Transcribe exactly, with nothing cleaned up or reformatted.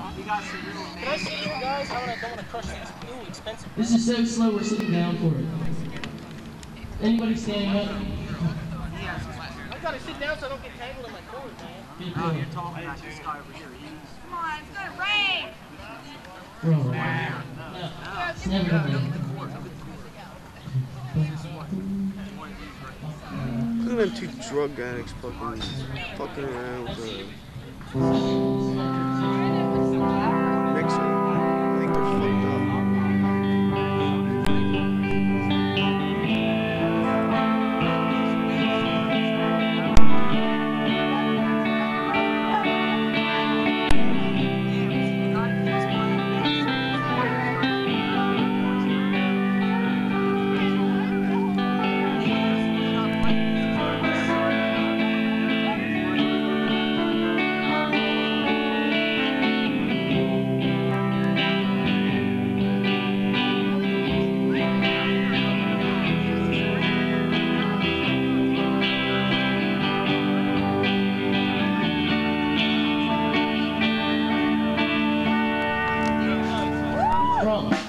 Can I sit here, guys? I don't want to crush these. Ooh, expensive. This is so slow, we're sitting down for it. Anybody standing up? I gotta sit down so I don't get tangled in my cord, man. No, you're talking about this guy over here. He's... Come on, it's gonna rain. Bro, no. It's never gonna rain. Look at them two drug addicts fucking fucking around with the mixer. I think they're fucked up. Wrong.